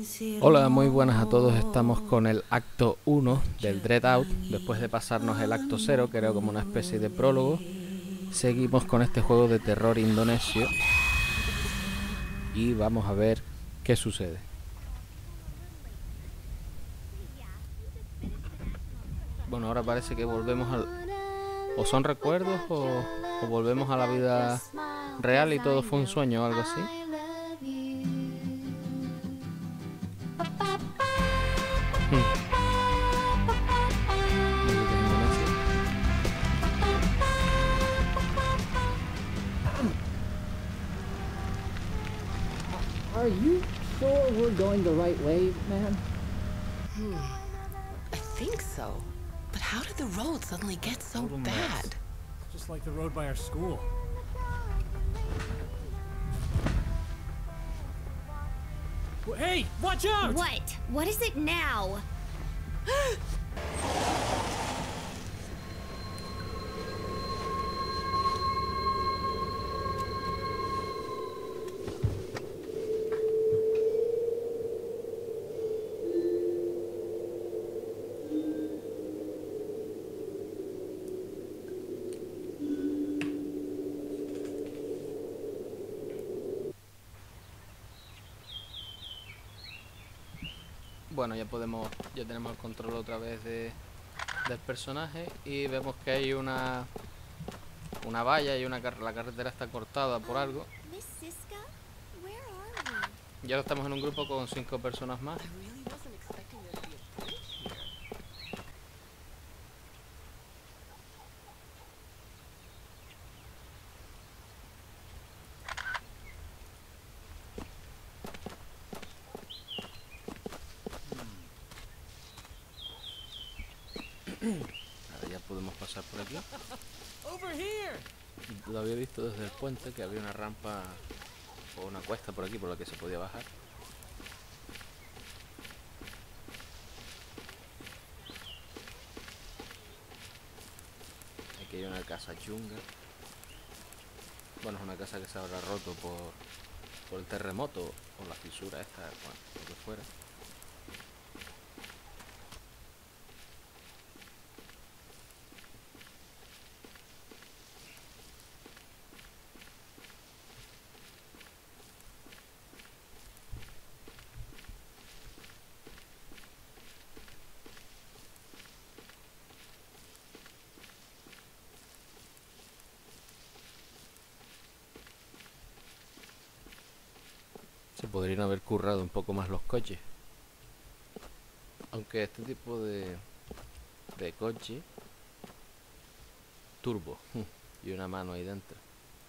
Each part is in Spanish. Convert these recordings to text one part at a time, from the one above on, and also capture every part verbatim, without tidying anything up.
Hola, muy buenas a todos. Estamos con el acto uno del Dread Out. Después de pasarnos el acto cero, que era como una especie de prólogo, seguimos con este juego de terror indonesio y vamos a ver qué sucede. Bueno, ahora parece que volvemos al... o son recuerdos o, o volvemos a la vida real y todo fue un sueño o algo así. Hmm. Are you sure we're going the right way, man? Hmm. I think so. But how did the road suddenly get so Total bad? mess. Just like the road by our school. Well, hey, watch out! What? What is it now? Bueno, ya podemos, ya tenemos el control otra vez de, del personaje y vemos que hay una una valla y una car la carretera está cortada por algo. Miss Siska, where are we? Y ahora estamos en un grupo con cinco personas más. I really wasn't expecting there to be a bridge here. Ahora ya podemos pasar por aquí. Over here! Lo había visto desde el puente, que había una rampa o una cuesta por aquí por la que se podía bajar. Aquí hay una casa chunga. Bueno, es una casa que se habrá roto por, por el terremoto o la fisura esta, bueno, lo que fuera. Se podrían haber currado un poco más los coches. Aunque este tipo de, de coche turbo y una mano ahí dentro.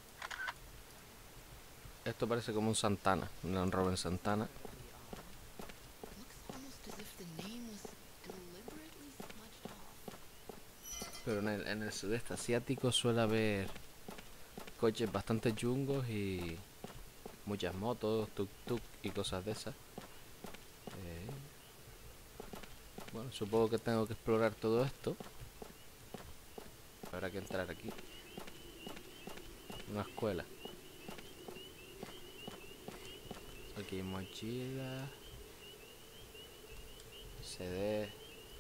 Esto parece como un Santana, un Land Rover Santana. Looks almost as if the name was deliberately smudged off. Pero en el, en el sudeste asiático suele haber coches bastante chungos y muchas motos, tuk-tuk y cosas de esas. Eh, bueno, supongo que tengo que explorar todo esto. Habrá que entrar aquí. Una escuela. Aquí hay mochila. C D.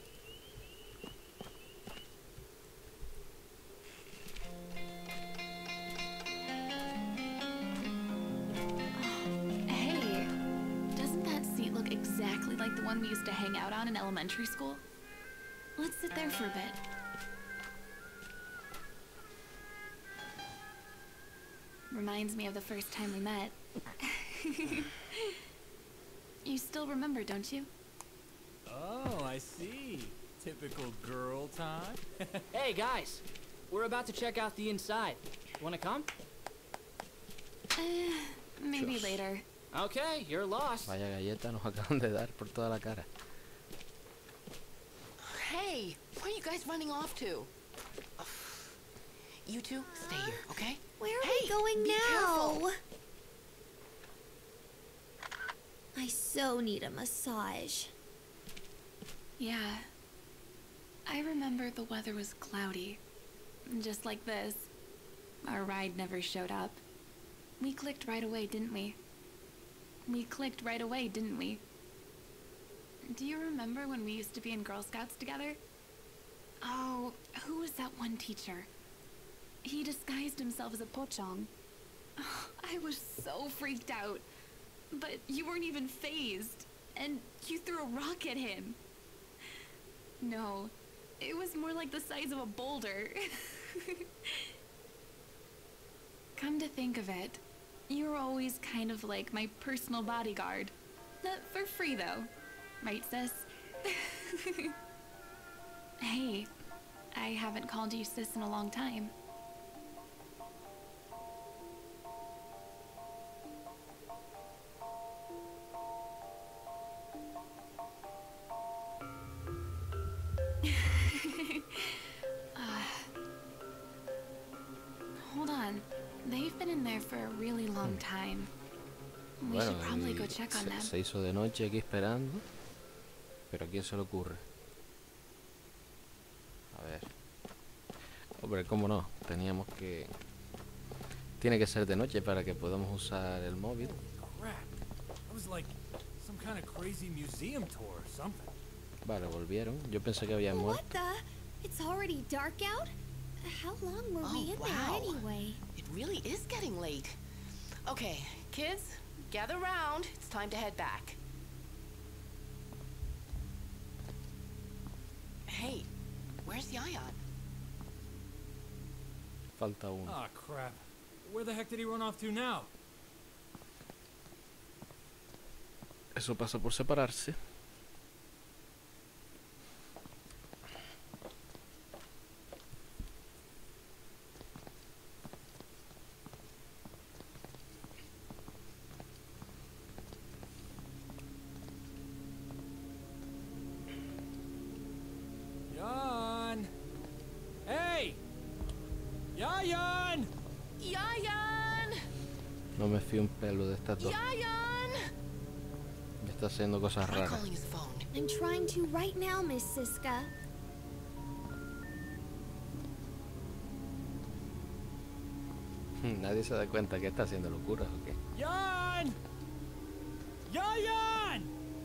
Hey, doesn't that seat look exactly like the one we used to hang out on in elementary school? Let's sit there for a bit. Reminds me of the first time we met. You still remember, don't you? Oh, I see. Typical girl time. Hey guys, we're about to check out the inside. Wanna come? Uh, maybe Dios. later. Okay, you're lost. Vaya galleta nos acaban de dar por toda la cara. Hey, where are you guys running off to? You two, stay here, okay? Where are Hey, we going be now? careful. I so need a massage. Yeah. I remember the weather was cloudy. Just like this. Our ride never showed up. We clicked right away, didn't we? We clicked right away, didn't we? do you remember when we used to be in Girl Scouts together? Oh, who was that one teacher? He disguised himself as a pocong. Oh, I was so freaked out. But you weren't even fazed. And you threw a rock at him. No, it was more like the size of a boulder. Come to think of it, you were always kind of like my personal bodyguard. Not for free, though. Right, sis? Hey, I haven't called you sis in a long time. uh, hold on. They've been in there for a really long time. We Bueno, should probably go y check on se, them. se hizo de noche aquí esperando. Pero ¿a quién se le ocurre? A ver. Hombre, cómo no. Teníamos que... Tiene que ser de noche para que podamos usar el móvil. Crap. That was like some kind of crazy museum tour or something. Vale, volvieron. Yo pensé que habían What muerto. the? It's already dark out? How long were we Oh, in wow. there anyway? It really is getting late. Okay, kids, gather round. It's time to head back. Hey, where's Yayan? Falta uno. Ah, crap. Where the heck did he run off to now? Eso pasa por separarse. Yayan! Hey! Yayan! Yayan! No me fío un pelo de estas dos. Yayan! Me está haciendo cosas Try raras. calling his phone. I'm trying to right now, Miss Siska. Nadie se da cuenta que está haciendo locuras o qué. Yayan! Yayan!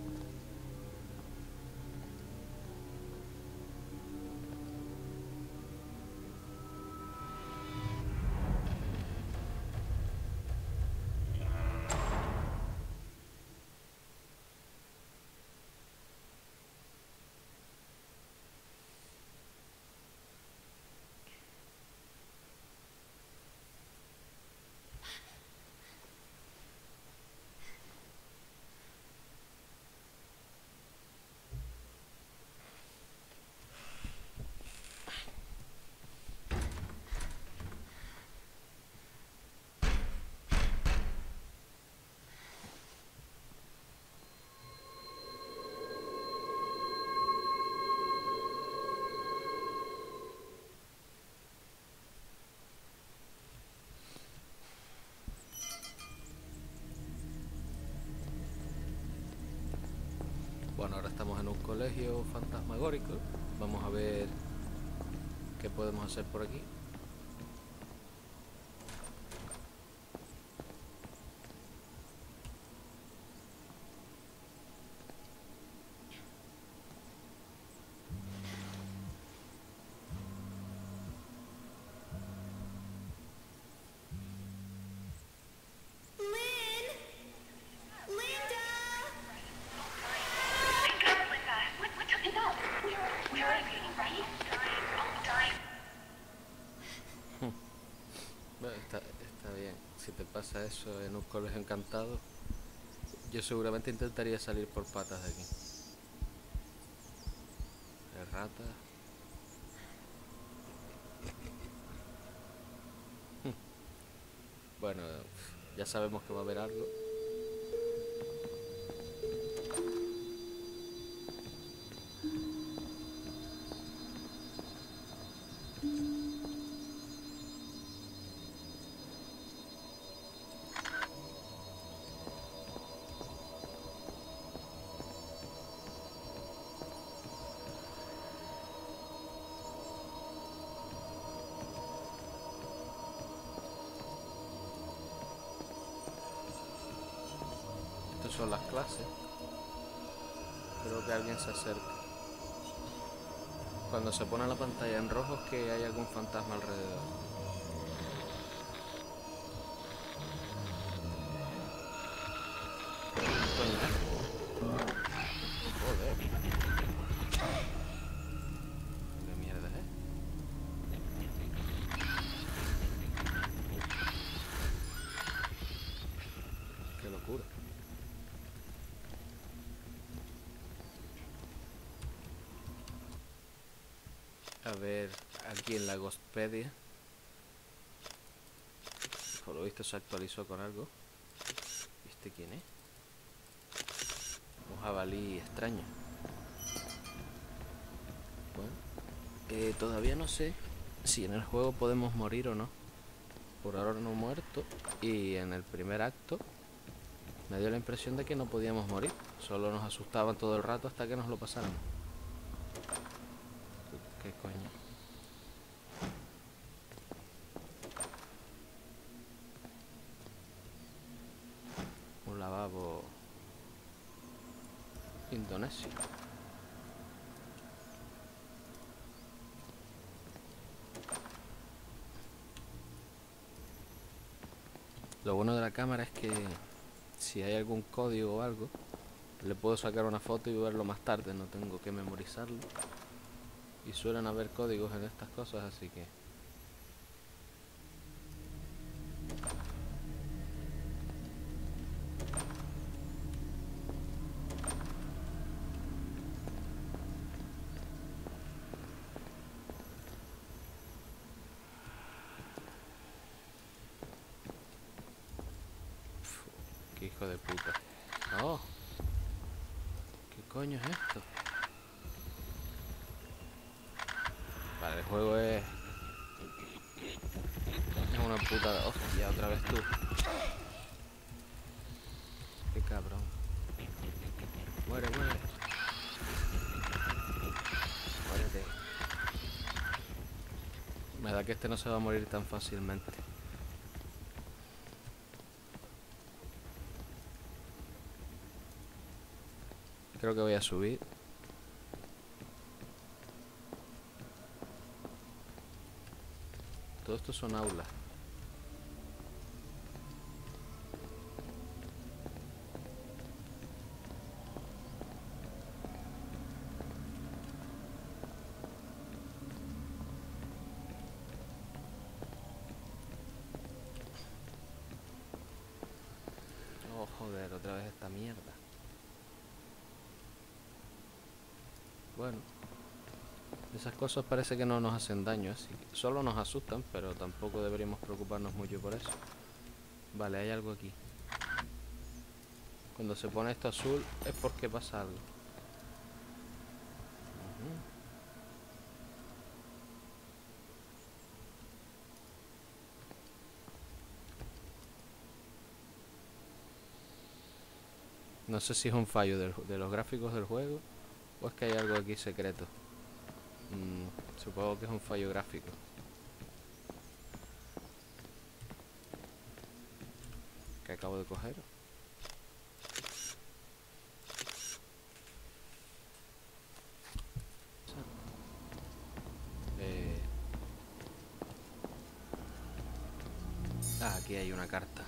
Bueno, ahora estamos en un colegio fantasmagórico. Vamos a ver qué podemos hacer por aquí. Lynn! Linda! Bueno, está, está bien. Si te pasa eso en un colegio encantado, yo seguramente intentaría salir por patas de aquí. De rata. Bueno, ya sabemos que va a haber algo. Estas son las clases. Creo que alguien se acerca. Cuando se pone la pantalla en rojo es que hay algún fantasma alrededor. Joder. ¿Qué mierda es? Qué locura. A ver, aquí en la Ghostpedia. Por lo visto se actualizó con algo. ¿Este quién es? Un jabalí extraño. Bueno, eh, todavía no sé si en el juego podemos morir o no. Por ahora no he muerto. Y en el primer acto me dio la impresión de que no podíamos morir. Solo nos asustaban todo el rato hasta que nos lo pasáramos. ¿Qué coño? Un lavabo indonesio. Lo bueno de la cámara es que si hay algún código o algo, le puedo sacar una foto y verlo más tarde, no tengo que memorizarlo. Y suelen haber códigos en estas cosas, así que... Uf, qué hijo de puta. Oh, ¿qué coño es esto? Vale, el juego es... Es una puta... Hostia, otra vez tú. Qué cabrón. Muere, muere. Muérete. Me da que este no se va a morir tan fácilmente. Creo que voy a subir. Todo esto son aulas. Oh, joder, otra vez esta mierda. Bueno, esas cosas parece que no nos hacen daño, así que solo nos asustan, pero tampoco deberíamos preocuparnos mucho por eso. Vale, hay algo aquí. Cuando se pone esto azul es porque pasa algo. Uh-huh. No sé si es un fallo del, de los gráficos del juego o es que hay algo aquí secreto. Mm, supongo que es un fallo gráfico. Que acabo de coger. Eh... Ah, aquí hay una carta.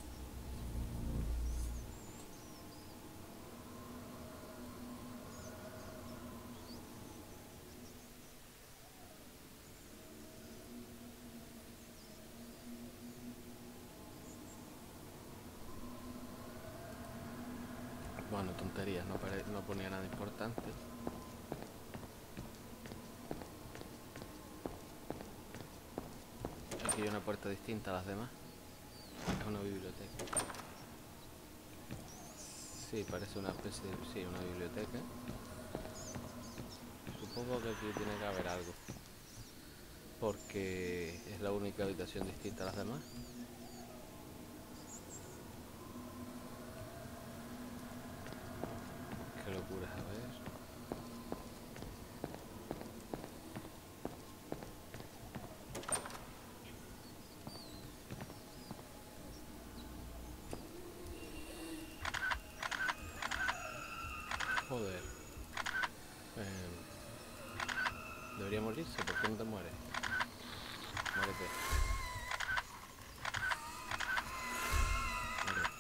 Bueno, tonterías, no, pare no ponía nada importante. Aquí hay una puerta distinta a las demás. Es una biblioteca. Sí, parece una especie de... Sí, una biblioteca. Supongo que aquí tiene que haber algo. Porque es la única habitación distinta a las demás. Qué locura, a ver. Joder. Eh, debería morirse, ¿por qué no te mueres? Muérete. Muérete.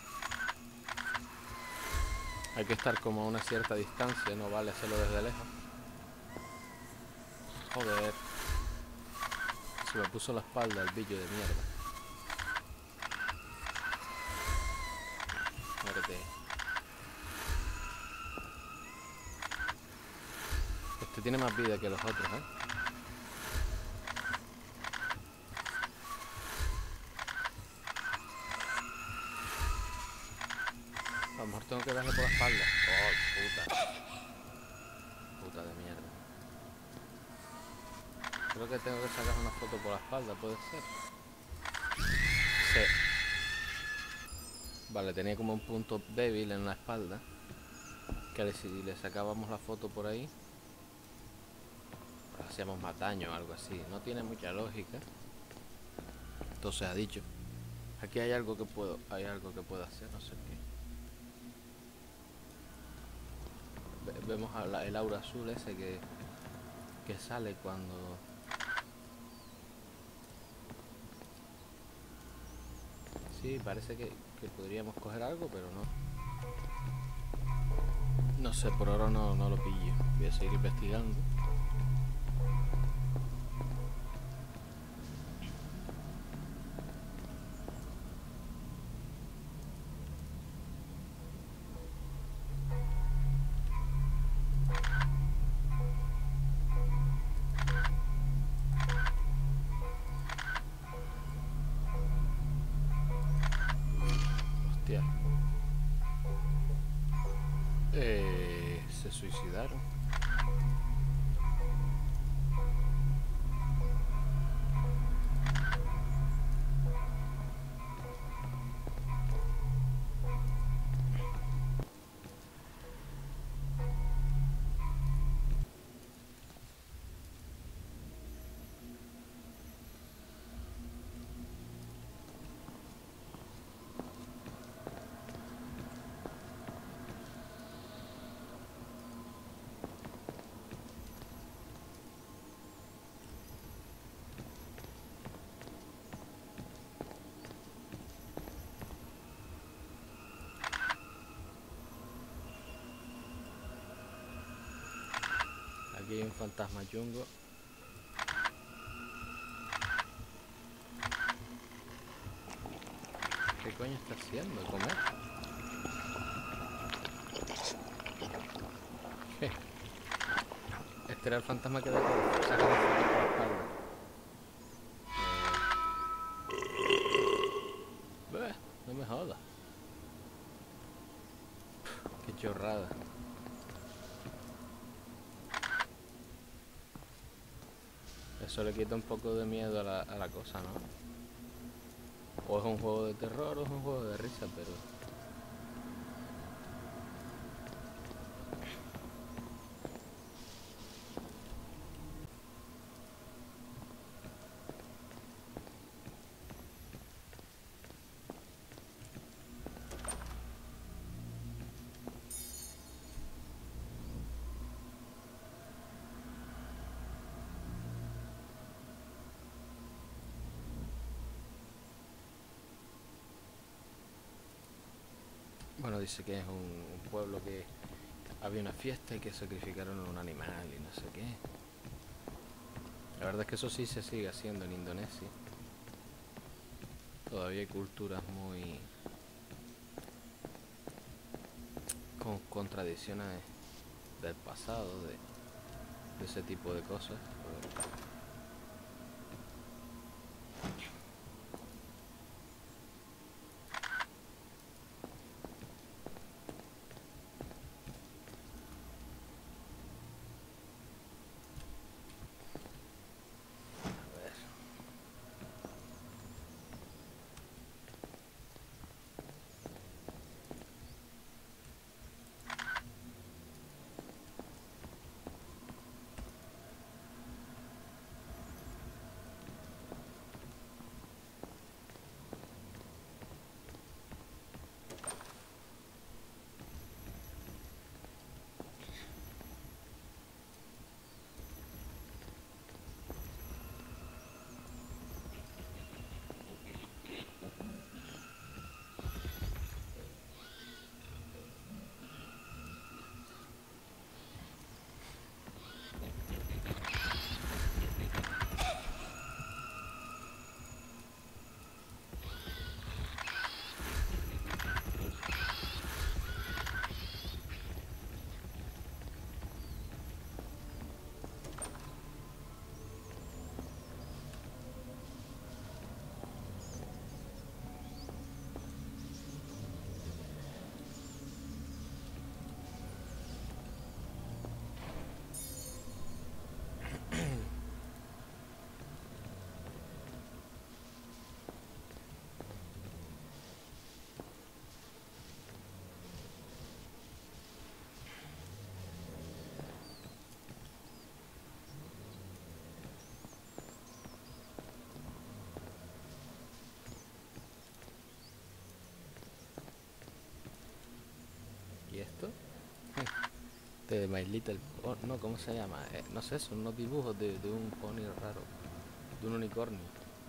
Hay que estar como a una cierta distancia, no vale hacerlo desde lejos. Joder. Se me puso la espalda el billo de mierda. Muérete. Este tiene más vida que los otros, ¿eh? A lo mejor tengo que darle por la espalda. Oh, puta. Puta de mierda. Creo que tengo que sacar una foto por la espalda, ¿puede ser? Sí. Vale, tenía como un punto débil en la espalda. Que si le sacábamos la foto por ahí, pues hacíamos más daño o algo así. No tiene mucha lógica. Entonces ha dicho. Aquí hay algo que puedo, hay algo que puedo hacer, no sé qué. Ve- Vemos a la- el aura azul ese que, que sale cuando... Sí, parece que, que podríamos coger algo, pero no. No sé, por ahora no, no lo pillo. Voy a seguir investigando. Hostia. Eh, se suicidaron. Aquí hay un fantasma chungo. ¿Qué coño está haciendo? ¿Comer? ¿Qué? Este era el fantasma que da con- saca la foto por la espalda. Eh... Bueh, no me jodas. Qué chorrada. Eso le quita un poco de miedo a la, a la cosa, ¿no? O es un juego de terror o es un juego de risa, pero... Bueno, dice que es un, un pueblo que había una fiesta y que sacrificaron a un animal y no sé qué. La verdad es que eso sí se sigue haciendo en Indonesia. Todavía hay culturas muy... con, con tradiciones del pasado, de, de ese tipo de cosas. ¿Y esto? De My Little Pony, no, ¿cómo se llama? Eh, no sé, son unos dibujos de, de un pony raro, de un unicornio.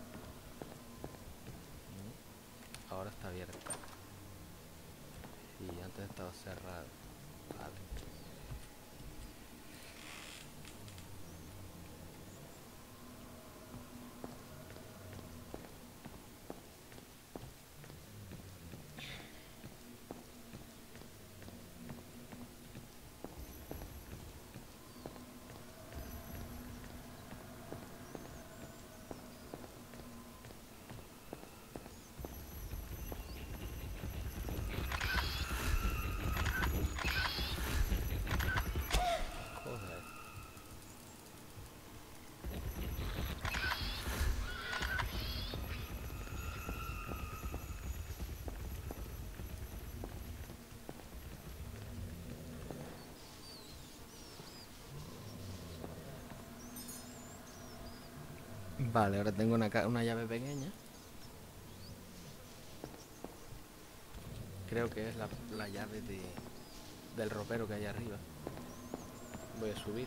Mm. Ahora está abierta. Y antes estaba cerrado. Vale. Vale, ahora tengo una, una llave pequeña. Creo que es la, la llave de, del ropero que hay arriba. Voy a subir.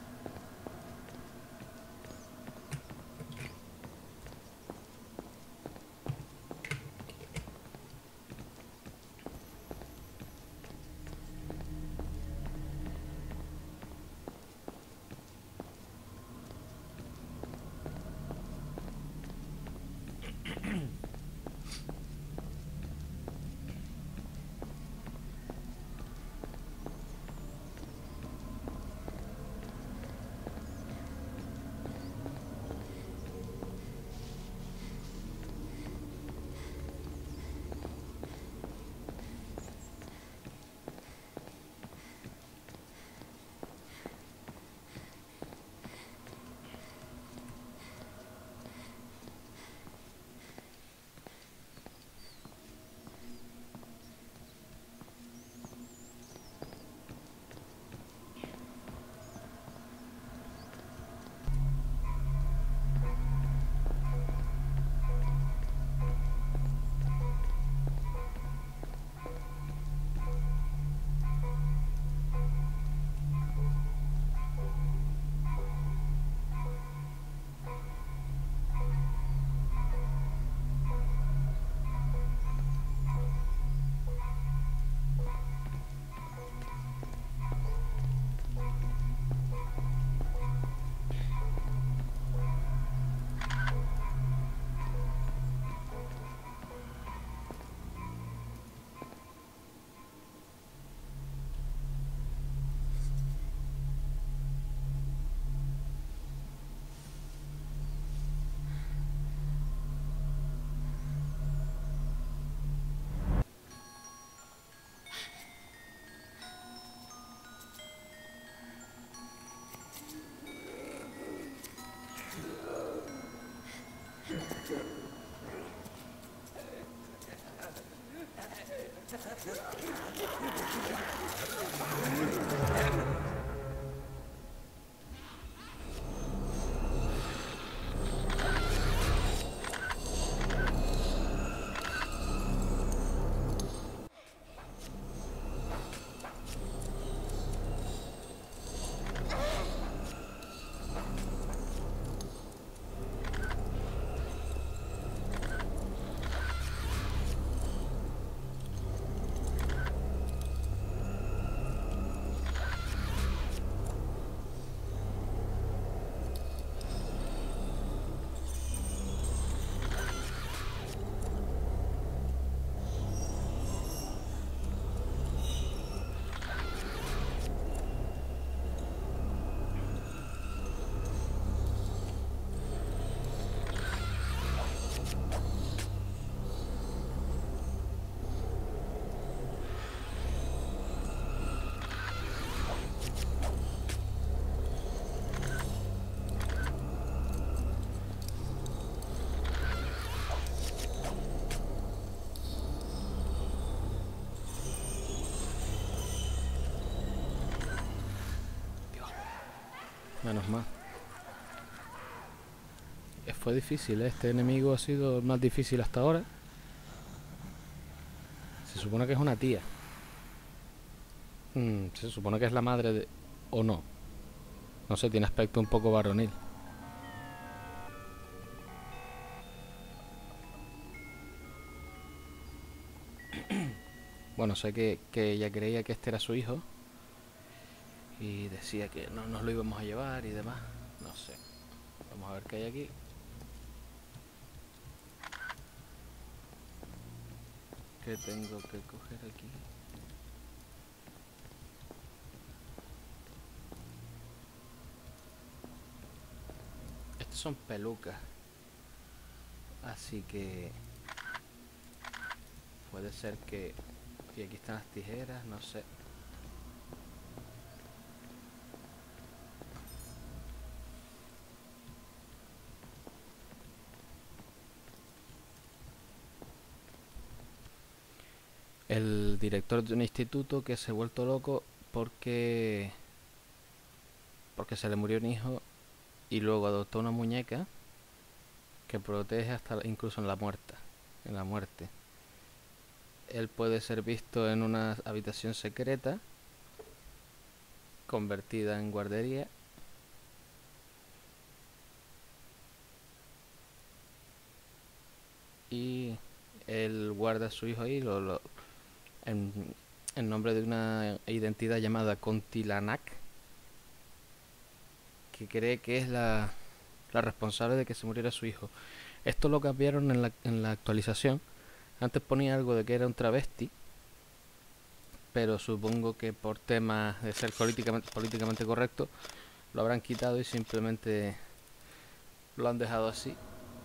Menos mal. Fue difícil, ¿eh? Este enemigo ha sido el más difícil hasta ahora. Se supone que es una tía. Mm, se supone que es la madre de... ¿O no? No sé, tiene aspecto un poco varonil. Bueno, sé que, que ella creía que este era su hijo y decía que no nos lo íbamos a llevar y demás. No sé. Vamos a ver qué hay aquí. ¿Qué tengo que coger aquí? Estos son pelucas. Así que... puede ser que... Y aquí están las tijeras, no sé. El director de un instituto que se ha vuelto loco porque... porque se le murió un hijo y luego adoptó una muñeca que protege hasta incluso en la muerte. En la muerte. Él puede ser visto en una habitación secreta convertida en guardería. Y él guarda a su hijo ahí lo, lo, en, en nombre de una identidad llamada Contilanak, que cree que es la, la responsable de que se muriera su hijo. Esto lo cambiaron en la, en la actualización. Antes ponía algo de que era un travesti, pero supongo que por temas de ser políticamente, políticamente correcto lo habrán quitado y simplemente lo han dejado así.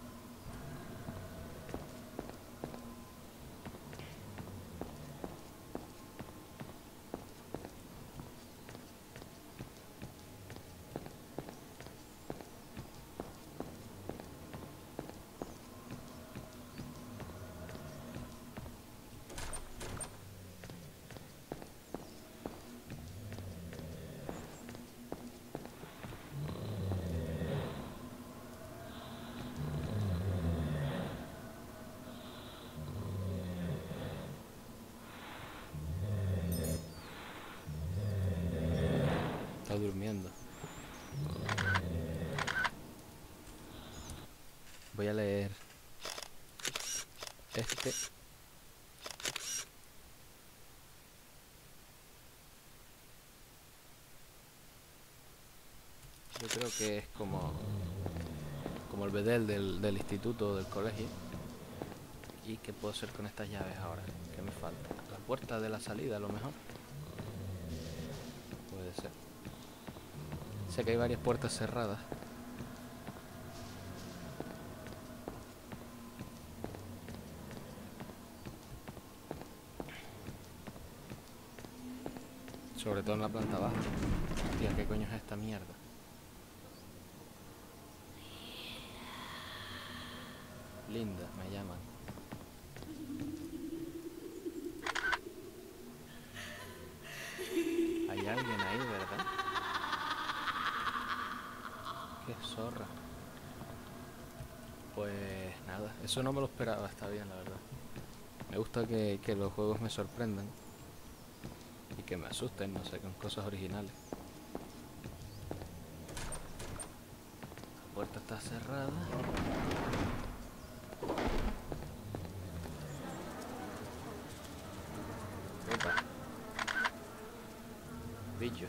Está durmiendo. Voy a leer este. Yo creo que es como como el bedel del, del instituto o del colegio. ¿Y qué puedo hacer con estas llaves ahora? ¿Qué me falta? La puerta de la salida a lo mejor. Puede ser. Sé que hay varias puertas cerradas. Sobre todo en la planta baja. Hostia, ¿qué coño es esta mierda? Linda, me llaman. Hay alguien ahí, ¿verdad? Qué zorra. Pues nada, eso no me lo esperaba, está bien la verdad. Me gusta que, que los juegos me sorprendan y que me asusten, no sé, con cosas originales. La puerta está cerrada. Opa. Bicho.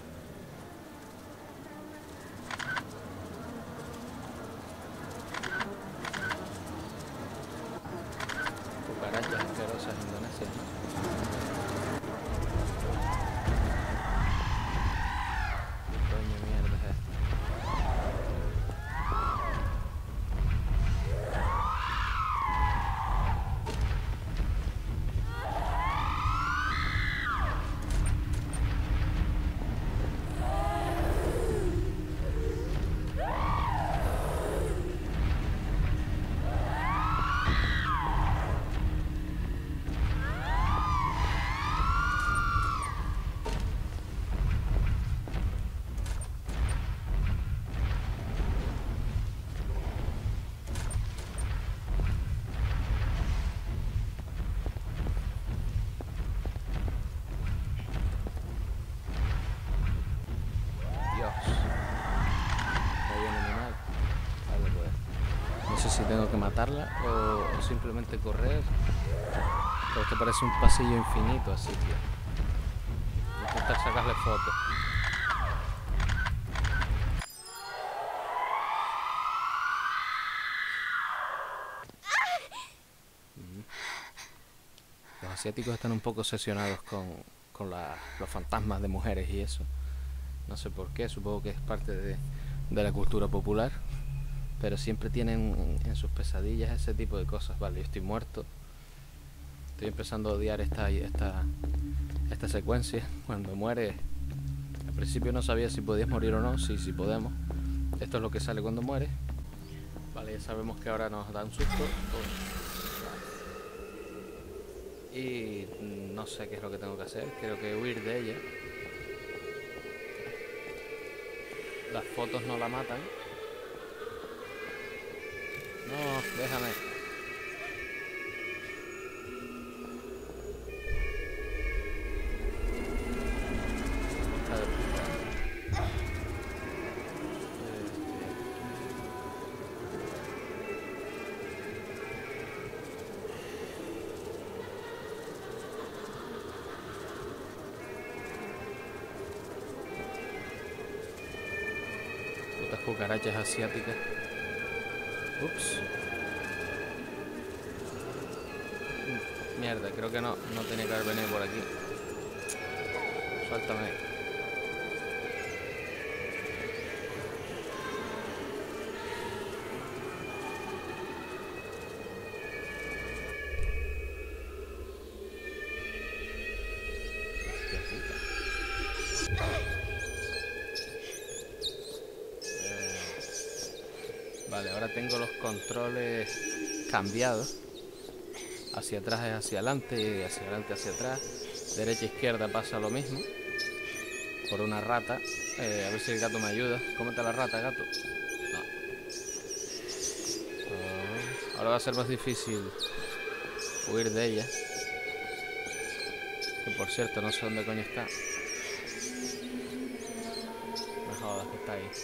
Cucarachas asquerosas indonesias, ¿no? ¿Qué coño mierda es esto? sé si tengo que matarla o, o simplemente correr. Pero esto parece un pasillo infinito, así que voy a intentar sacarle fotos. Los asiáticos están un poco obsesionados con, con la, los fantasmas de mujeres y eso. No sé por qué, supongo que es parte de, de la cultura popular. Pero siempre tienen en, en sus pesadillas ese tipo de cosas. Vale, yo estoy muerto. Estoy empezando a odiar esta, esta, esta secuencia. Cuando muere, al principio no sabía si podías morir o no. Sí, sí podemos. Esto es lo que sale cuando muere. Vale, ya sabemos que ahora nos da un susto. Y no sé qué es lo que tengo que hacer. Creo que huir de ella. Las fotos no la matan. No, déjame. Está de puta. Putas cucarachas asiáticas. Ups. Mierda, creo que no, no tenía que haber venido por aquí. Suéltame. Hostia puta. Eh, Vale, ahora tengo los controles cambiados. Hacia atrás es hacia adelante, hacia adelante hacia atrás. Derecha izquierda pasa lo mismo. Por una rata. Eh, a ver si el gato me ayuda. Cómete la rata, gato. No. Oh, ahora va a ser más difícil huir de ella. Que por cierto, no sé dónde coño está. No jodas que está ahí.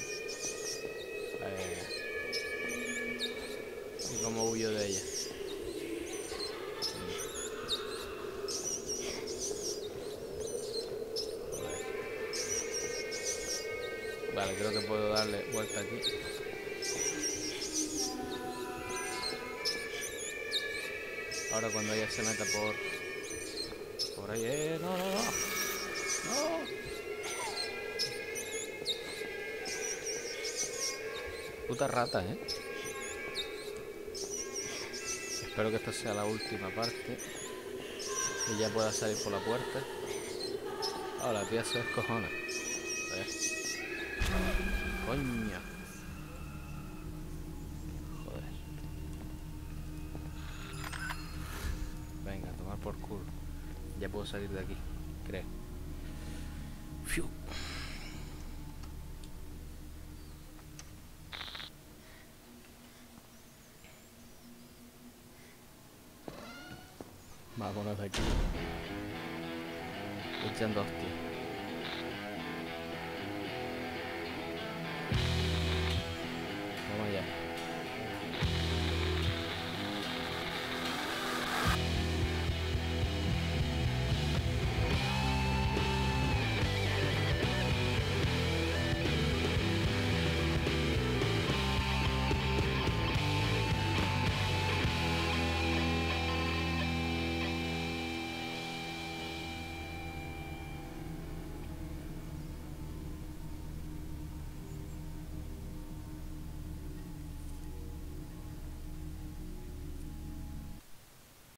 Eh, ¿Y cómo huyo de ella? Vale, creo que puedo darle vuelta aquí. Ahora cuando ella se meta por... Por ahí... ¡Eh! ¡No, no, no! ¡No! Puta rata, ¿eh? Espero que esta sea la última parte. Y ya pueda salir por la puerta. Oh, la tía se descojona. A ver. Coño. Joder. Venga, a tomar por culo. Ya puedo salir de aquí, creo. Fiu. Vámonos de aquí. Echando hostia.